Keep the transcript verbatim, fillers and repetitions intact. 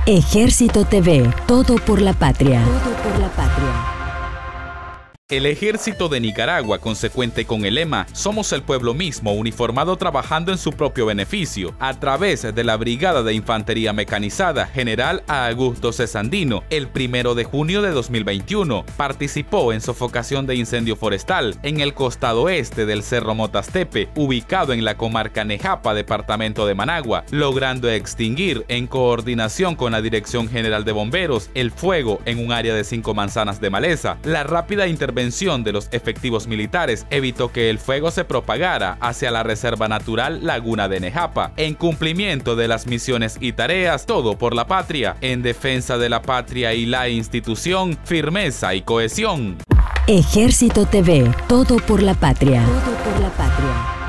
Ejército T V, todo por la patria. Todo por la patria. El Ejército de Nicaragua, consecuente con el lema "Somos el pueblo mismo, uniformado trabajando en su propio beneficio", a través de la Brigada de Infantería Mecanizada General Augusto Cesandino, el primero de junio de dos mil veintiuno, participó en sofocación de incendio forestal en el costado este del Cerro Motastepe, ubicado en la comarca Nejapa, departamento de Managua, logrando extinguir, en coordinación con la Dirección General de Bomberos, el fuego en un área de cinco manzanas de maleza. La rápida intervención de los efectivos militares evitó que el fuego se propagara hacia la Reserva Natural Laguna de Nejapa, en cumplimiento de las misiones y tareas Todo por la Patria, en defensa de la patria y la institución, firmeza y cohesión. Ejército T V, todo por la patria. Todo por la patria.